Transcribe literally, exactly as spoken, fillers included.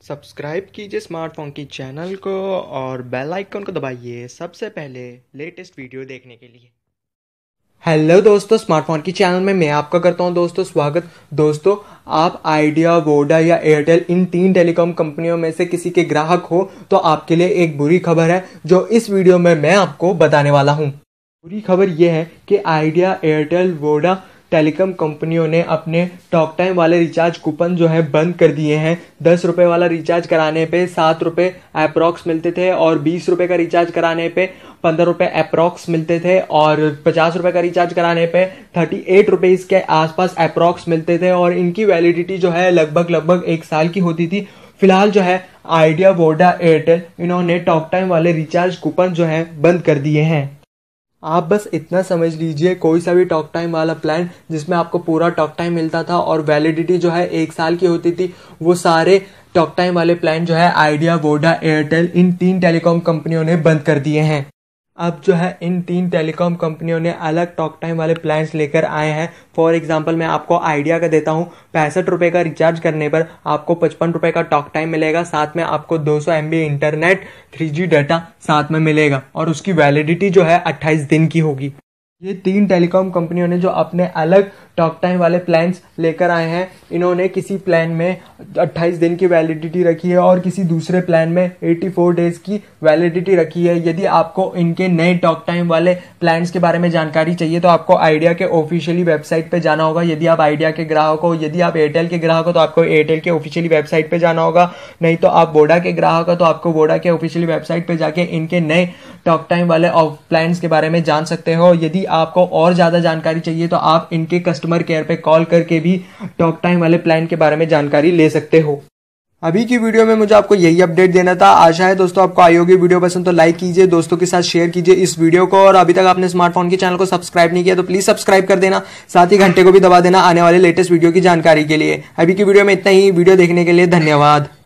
Subscribe कीजिए smartphone की channel को और बेल आइकन को दबाइए सबसे पहले लेटेस्ट वीडियो देखने के लिए। हेलो दोस्तों, स्मार्टफोन की चैनल में मैं आपका करता हूं दोस्तों स्वागत। दोस्तों, आप आइडिया, वोडा या एयरटेल इन तीन टेलीकॉम कंपनियों में से किसी के ग्राहक हो तो आपके लिए एक बुरी खबर है जो इस वीडियो में मैं आपको बताने वाला हूं। बुरी खबर यह है कि आइडिया, एयरटेल, वोडा टेलीकॉम कंपनियों ने अपने टॉक टाइम वाले रिचार्ज कूपन जो है बंद कर दिए हैं। दस रुपए वाला रिचार्ज कराने पे सात रुपए अप्रॉक्स मिलते थे और बीस रुपए का रिचार्ज कराने पे पंद्रह रुपए अप्रॉक्स मिलते थे और पचास रुपए का रिचार्ज कराने पे थर्टी एट रुपीज के आसपास अप्रॉक्स मिलते थे और इनकी वैलिडिटी जो है लगभग लगभग एक साल की होती थी। फिलहाल जो है आइडिया, वोडा, एयरटेल इन्होंने टॉक टाइम वाले रिचार्ज कूपन जो है बंद कर दिए हैं। आप बस इतना समझ लीजिए, कोई सा भी टॉक टाइम वाला प्लान जिसमें आपको पूरा टॉक टाइम मिलता था और वैलिडिटी जो है एक साल की होती थी, वो सारे टॉक टाइम वाले प्लान जो है आइडिया, वोडा, एयरटेल इन तीन टेलीकॉम कंपनियों ने बंद कर दिए हैं। अब जो है इन तीन टेलीकॉम कंपनियों ने अलग टॉक टाइम वाले प्लान्स लेकर आए हैं। फॉर एग्जांपल मैं आपको आइडिया का देता हूं। पैंसठ रुपए का रिचार्ज करने पर आपको पचपन रुपए का टॉक टाइम मिलेगा, साथ में आपको दो सौ M B internet, three G data साथ में मिलेगा और उसकी वैलिडिटी जो है अट्ठाईस दिन की होगी। ये तीन टेलीकॉम कंपनियों ने जो अपने अलग टॉक टाइम वाले प्लान्स लेकर आए हैं, इन्होंने किसी प्लान में अट्ठाईस दिन की वैलिडिटी रखी है और किसी दूसरे प्लान में चौरासी डेज की वैलिडिटी रखी है। यदि आपको इनके नए टॉक टाइम वाले प्लान्स के बारे में जानकारी चाहिए तो आपको आइडिया के ऑफिशियली वेबसाइट पे जाना होगा। यदि आप आइडिया के ग्राहक हो, यदि आप एयरटेल के ग्राहक हो तो आपको एयरटेल के ऑफिशियली वेबसाइट पे जाना होगा। नहीं तो आप वोडा के ग्राहक हो तो आपको वोडा के ऑफिशियली वेबसाइट पे जाके इनके नए टॉक टाइम वाले प्लान्स के बारे में जान सकते हो। यदि आपको और ज्यादा जानकारी चाहिए तो आप इनके कस्टमर केयर पे कॉल करके भी टॉक टाइम वाले प्लान के बारे में जानकारी ले सकते हो। अभी की वीडियो में मुझे आपको यही अपडेट देना था। आशा है दोस्तों आपको आई होगी। वीडियो पसंद तो लाइक कीजिए, दोस्तों के साथ शेयर कीजिए इस वीडियो को और अभी तक आपने स्मार्टफोन के चैनल को सब्सक्राइब नहीं किया तो प्लीज सब्सक्राइब कर देना, साथ ही घंटे को भी दबा देना आने वाले लेटेस्ट वीडियो की जानकारी के लिए। अभी की वीडियो में इतना ही। वीडियो देखने के लिए धन्यवाद।